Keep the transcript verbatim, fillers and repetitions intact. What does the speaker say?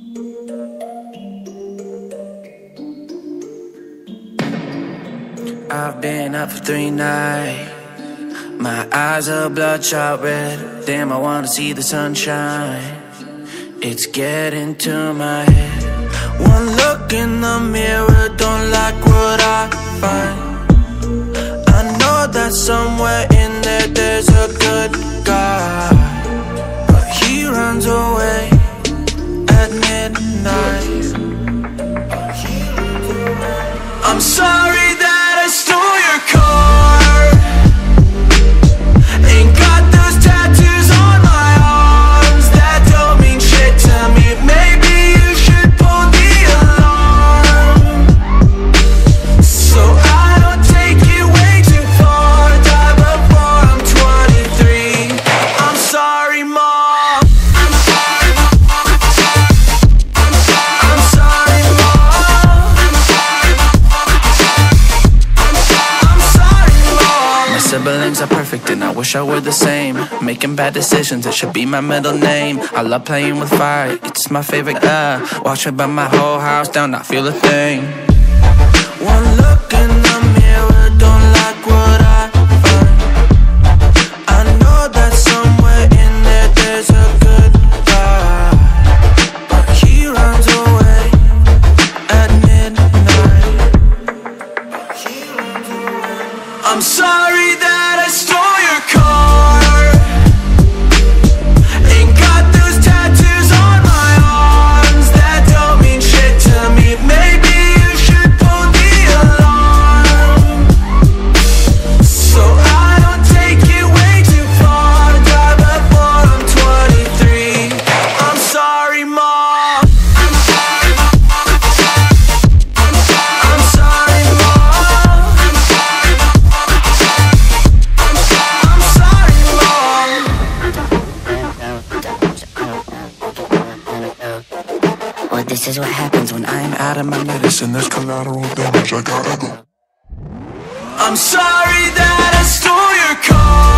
I've been up for three nights. My eyes are bloodshot red. Damn, I wanna see the sunshine. It's getting to my head. One look in the mirror, don't like what I find. I know that somewhere in there there's a good guy, but he runs away at midnight. I'm sorry that I stole your car. Ain't got those tattoos on my arms that don't mean shit to me. Maybe you should pull the alarm, so I don't take it way too far. Die before I'm twenty-three. I'm sorry, Mom. I'm sorry, Mom. I'm sorry, Mom. I'm sorry, Mom. My siblings are perfect and I wish I were the same. Making bad decisions, it should be my middle name. I love playing with fire, it's my favorite, uh watch it burn my whole house down, not feel a thing. One look in the mirror, don't like what I find. I know that somewhere in there there's a good guy, but he runs away at midnight. I'm sorry that I stole your car. Ain't got those tattoos on my arms that don't mean shit to me. Maybe you should pull the alarm, so I don't take it way too far. Die before I'm twenty-three. I'm sorry, Mom. I'm sorry, Mom. I'm sorry, Mom. I'm sorry, I'm sorry, Mom. Well, this is what happens when I'm out of my medicine. There's collateral damage, I gotta go. I'm sorry that I stole your car.